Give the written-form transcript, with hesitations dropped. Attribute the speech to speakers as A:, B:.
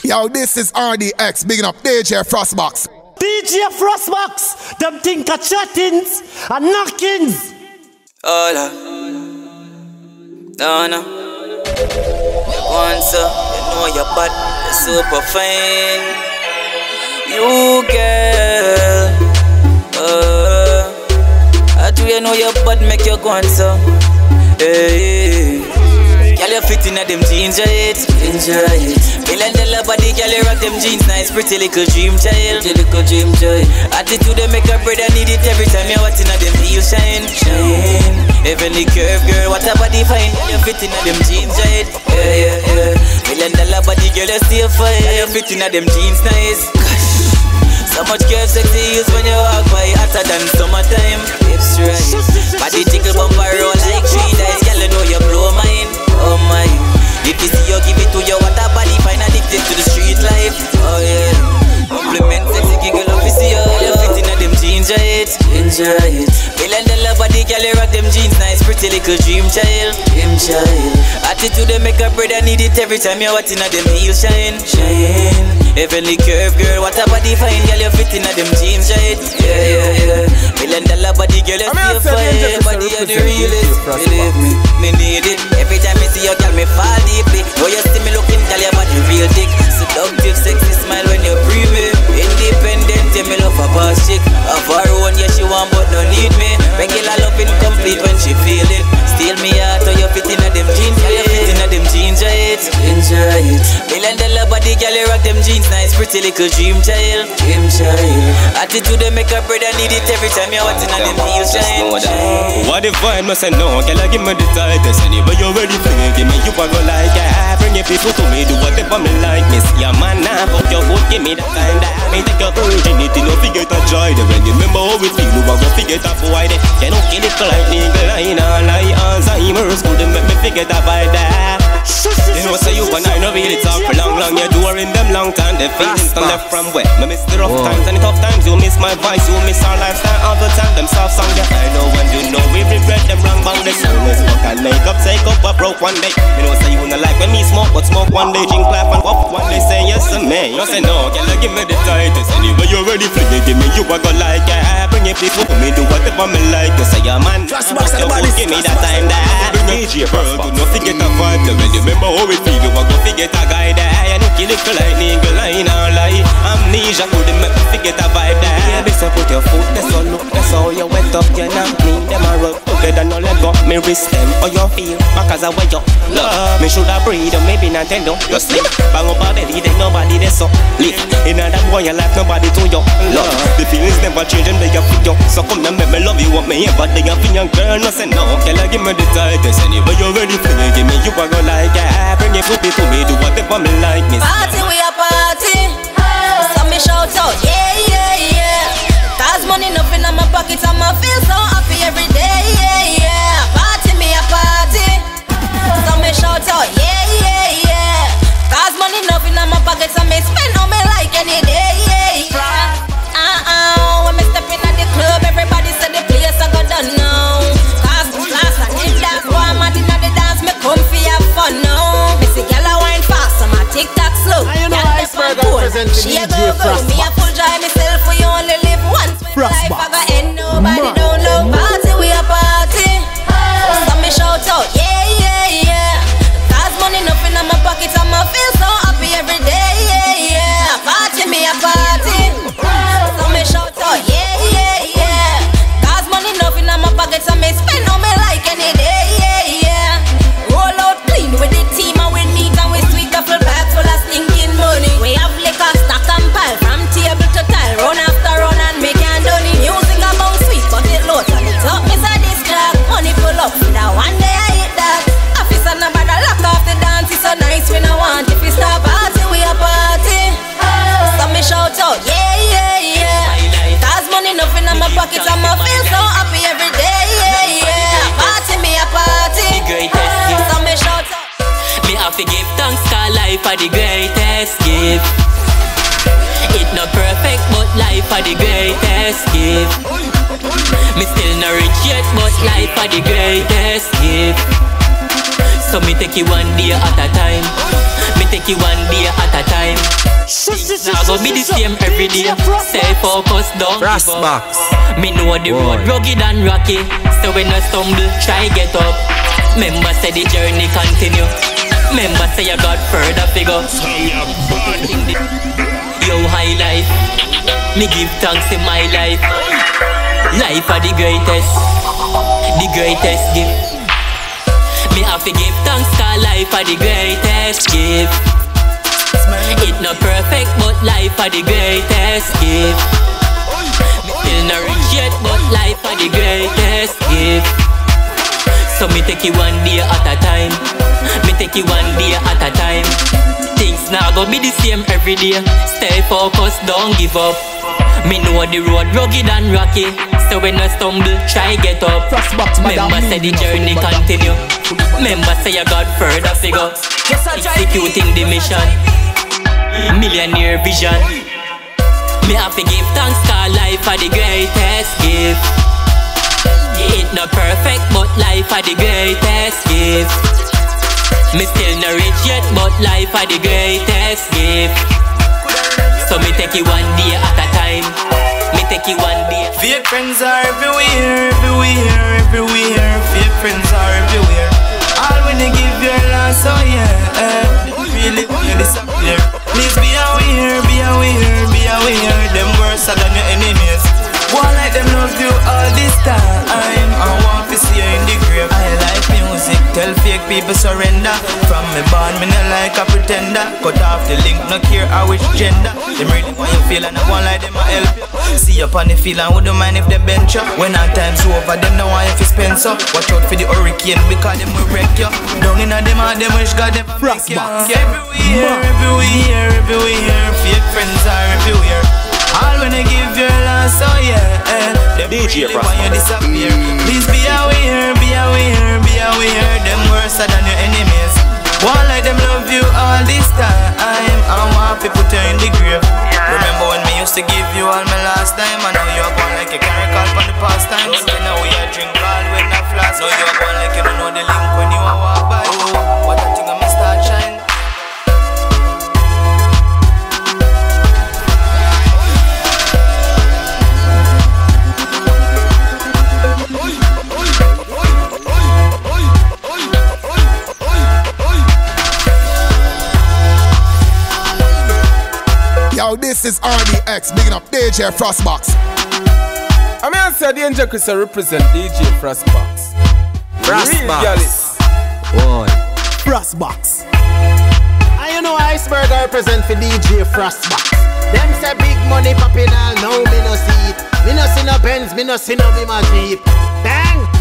A: Yo, this is RDX, bigging up DJ Frostbox.
B: DJ Frostbox, them think of chattings and knockings.
C: Hola, no. You want so, you know you're bad, you're super fine. You girl, I do you know you're bad, make you go on so. Hey, girl you fit in them jeans, enjoy it. $1 body, girl you rock them jeans, nice, pretty little dream child, Attitude they make a brother need it every time you're watching them heels shine. Heavenly curve, girl, what a body fine. You fit in them jeans, right? Yeah. $1 body, girl, you stay fine. You fit in them jeans, nice. Gosh, so much curve, sexy heels when you walk by, hotter than summertime. Hips right, body tickle, bumper roll like 3 dice. Girl, you know you blow mine. Oh my, if you see you give it to you, what a body fine, addicted to the street life. Oh yeah, compliment, sexy giggle, up you see you. You fit in them jeans, right? Enjoy it. $1 body, girl, you rock them jeans, nice, pretty little dream child. Attitude they make a brother need it every time you're watching them heels shine. Heavenly curve, girl, what a body fine, girl, you fit in them jeans, right? Yeah. $1 body, girl, you feel fine. Body you the realest, believe me need it. Every time I see you, girl, me fall deeply. Oh, you see me looking, girl, your body real thick. Seductive, sexy smile when you breathe me. Independent, yeah, me love a boss chick. Of her own, yeah, she want but don't need me. Regular love incomplete when she feel it. Steal me out, or you fit in them jeans, girl, you fit in them jeans, right? Enjoy it. $1 body, girl, you rock them jeans, nice, pretty little dream child. Attitude they make a brother need it every time you're watching them heels shine.
D: What if I must say no, girl, give me the tightest. Anyway, you're ready for me, give me you a go like that. Bring your people to me, do whatever me like. Miss your man now, fuck your foot, give me that time that me take your virginity, no forget a joy. When you remember how we feel, we go forget a boy. You don't kill it like nigga, line or lie. Alzheimer's couldn't make me forget about that. You know, so you and I no really talk for long. You're doing them long time. The feelings come left from where? Me miss the rough times and the tough times. You miss my voice, you miss our lifestyle all the time. Them soft songs that I know when you know we regret them wrong bang. The soonest fuck and make up, take up a broke one day. You know, say you wanna like when me smoke, but smoke one day, drink laugh and walk one day. Say yes to me. You say no, girl, give me the tightest. Anyway, you're ready for it, give me you a go like that. Bring your people to me, do whatever me like. You say your man, give me that time that. DJ Pearl, do not forget a vibe. When you remember how we feel, you a go forget a guy there. You don't kill it for like nigga, line or lie. Amnesia couldn't make me forget a vibe there. Baby, so put your foot, that's all look, that's all you wet up. You not need them a rub together, no let go. Me wrist them, or you feel, back as a way up. Love, me shoulda breathe, or maybe Nintendo. You sleep, bang up a belly, then nobody there so live. In that boy your life, nobody to you. Love, the feelings never change and they are for you. So come and make me love you, want me here, but they are for young girl. No say no, girl, give me the tightest. Anyway, you're ready for me, give me you a go like that. Bring your foot to me, do whatever me like.
E: Party, we a party. So me shout out, yeah. Cause money nothing in my pocket, and I feel so happy every day, yeah. Party, me a party. So me shout out, yeah. Cause money nothing in my pocket, and me spend on me like any day, yeah. When me step in at the club, everybody say the place I got done now. Cause class and it dance, boy, I'm at the dance, me come for have fun now. Me see gyal a wine fast, so my TikTok slow. She a go, me a full drive myself, we only live once. When life I got end, nobody don't love. Party, we a party. So me shout out, yeah. Cause money nothing in my pocket, and I feel so happy every day, yeah. Party, me a party. So me shout out, yeah. Cause money nothing in my pocket, and me spend on me like any day, yeah. Roll out clean with the team, and we neat and we sweet, a full bag full of stinking money. We have liquor stack and pile from table to tile, run after run and make and done it. Music about sweet, but it low, turn it up, miss a this clock. Money pull up, now one day I hit that. Officer number the lock off the dance, it's so nice when I want. If we start party, we a party. So me shout out, yeah. Cause money nothing in my pocket, and I feel so happy every day, yeah. Party, me a party. So me shout out.
C: Me have to give thanks, cause life are the greatest gift. It not perfect, but life are the greatest gift. Me still not rich yet, but life are the greatest gift. So me take it one day at a time. Me take it one day at a time. Now go be the same every day. Stay focused, don't give up. Me know the road rugged and rocky, so when I stumble, try get up. Remember say the journey continue. Remember say you got further figure. Yo, high life, me give thanks in my life. Life are the greatest gift. Me have to give thanks 'cause life are the greatest gift. It not perfect, but life are the greatest gift. Me still not rich yet, but life are the greatest gift. So me take it one day at a time. Me take it one day at a time. Things now go be the same every day. Stay focused, don't give up. Me know the road rugged and rocky, so when I stumble, try get up. Remember say the journey continue. Remember say you got further figure. Executing the mission, millionaire vision. Me have to give thanks 'cause life are the greatest gift. It not perfect, but life are the greatest gift. Me still not rich yet, but life are the greatest gift. So me take it one day at a time. Me take it one day.
F: Fake friends are everywhere, everywhere, everywhere. Fake friends are everywhere. All when they give your last, oh yeah, really disappear. Please be aware, be aware, be aware. Them worse than your enemies. One like them love you all this time. I want to see you in the grave. I like music, tell fake people surrender. From me born, me not like a pretender. Cut off the link, no care how which gender. Them really want you feel and I want like them a help you. See up on the field and wouldn't mind if they bench you. When our time's over, them no want you to spend so. Watch out for the hurricane because them will wreck you. Down in a them and them wish God them make you. Everywhere, everywhere, everywhere. Fake friends are everywhere. All when they give your last, oh yeah, them really want you disappear. Please be aware, be aware, be aware. Them worse than your enemies. One like them love you all this time. I want to put you in the grave. Remember when me used to give you all my last time? I know you're going like you can't recall from the past times. You know we a drink all when I flash. Now you're going like you don't know the link when you walk by. Oh, what a thing I'm gonna start shine.
A: Yo, this is RDX, bigging up DJ Frostbox.
G: I mean, I said the Angel Chris represent DJ Frostbox.
H: Frostbox. Boy.
B: Frostbox. And you know Iceberg I represent for DJ Frostbox. Them say big money popping all, now me no see it. Me no see no Benz, me no see no Bima Jeep. Bang!